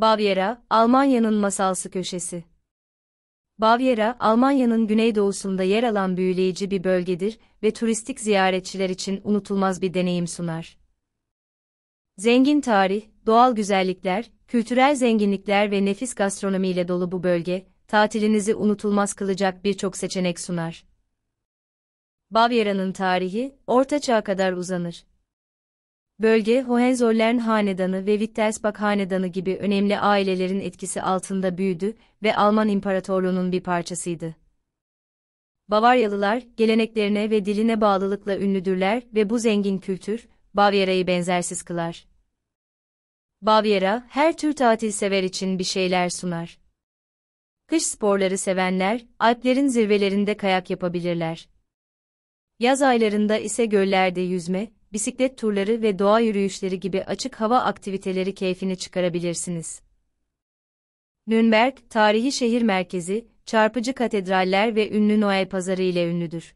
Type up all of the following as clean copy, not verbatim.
Bavyera, Almanya'nın masalsı köşesi. Bavyera, Almanya'nın güneydoğusunda yer alan büyüleyici bir bölgedir ve turistik ziyaretçiler için unutulmaz bir deneyim sunar. Zengin tarih, doğal güzellikler, kültürel zenginlikler ve nefis gastronomiyle dolu bu bölge, tatilinizi unutulmaz kılacak birçok seçenek sunar. Bavyera'nın tarihi, Orta Çağ'a kadar uzanır. Bölge, Hohenzollern Hanedanı ve Wittelsbach Hanedanı gibi önemli ailelerin etkisi altında büyüdü ve Alman İmparatorluğu'nun bir parçasıydı. Bavaryalılar, geleneklerine ve diline bağlılıkla ünlüdürler ve bu zengin kültür, Bavyera'yı benzersiz kılar. Bavyera, her tür tatilsever için bir şeyler sunar. Kış sporları sevenler, Alplerin zirvelerinde kayak yapabilirler. Yaz aylarında ise göllerde yüzme, bisiklet turları ve doğa yürüyüşleri gibi açık hava aktiviteleri keyfini çıkarabilirsiniz. Nürnberg, tarihi şehir merkezi, çarpıcı katedraller ve ünlü Noel pazarı ile ünlüdür.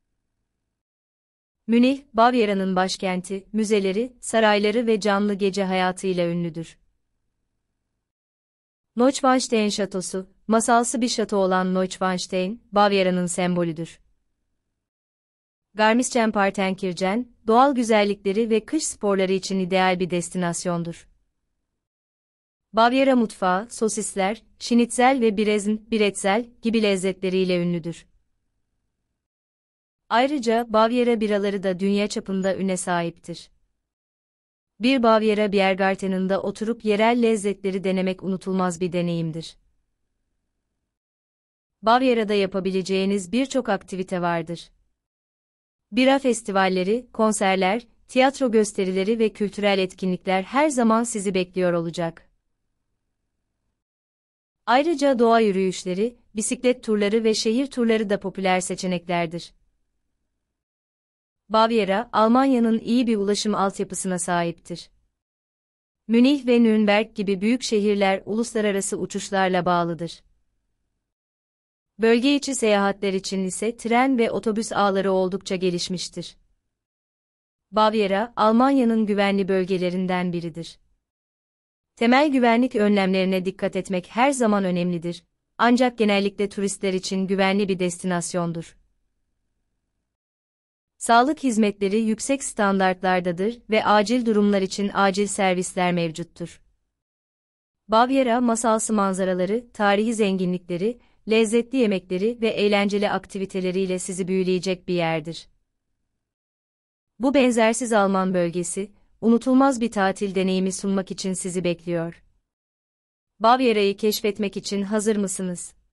Münih, Bavyera'nın başkenti, müzeleri, sarayları ve canlı gece hayatıyla ünlüdür. Neuschwanstein Şatosu, masalsı bir şato olan Neuschwanstein, Bavyera'nın sembolüdür. Garmisch-Partenkirchen, doğal güzellikleri ve kış sporları için ideal bir destinasyondur. Bavyera mutfağı, sosisler, şnitzel ve bretzel gibi lezzetleriyle ünlüdür. Ayrıca Bavyera biraları da dünya çapında üne sahiptir. Bir Bavyera Biergarten'ında oturup yerel lezzetleri denemek unutulmaz bir deneyimdir. Bavyera'da yapabileceğiniz birçok aktivite vardır. Bira festivalleri, konserler, tiyatro gösterileri ve kültürel etkinlikler her zaman sizi bekliyor olacak. Ayrıca doğa yürüyüşleri, bisiklet turları ve şehir turları da popüler seçeneklerdir. Bavyera, Almanya'nın iyi bir ulaşım altyapısına sahiptir. Münih ve Nürnberg gibi büyük şehirler uluslararası uçuşlarla bağlıdır. Bölge içi seyahatler için ise tren ve otobüs ağları oldukça gelişmiştir. Bavyera, Almanya'nın güvenli bölgelerinden biridir. Temel güvenlik önlemlerine dikkat etmek her zaman önemlidir, ancak genellikle turistler için güvenli bir destinasyondur. Sağlık hizmetleri yüksek standartlardadır ve acil durumlar için acil servisler mevcuttur. Bavyera, masalsı manzaraları, tarihi zenginlikleri, lezzetli yemekleri ve eğlenceli aktiviteleriyle sizi büyüleyecek bir yerdir. Bu benzersiz Alman bölgesi, unutulmaz bir tatil deneyimi sunmak için sizi bekliyor. Bavyera'yı keşfetmek için hazır mısınız?